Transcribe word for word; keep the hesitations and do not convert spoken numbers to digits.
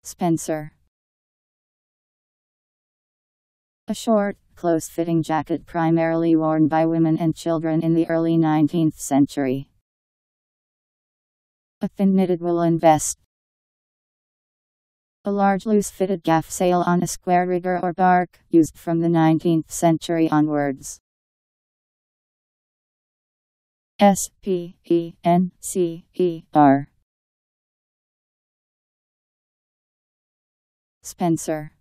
Spencer. A short, close-fitting jacket primarily worn by women and children in the early nineteenth century. A thin knitted woolen vest. A large loose-fitted gaffsail on a square rigger or barque, used from the nineteenth century onwards. S P E N C E R. Spencer.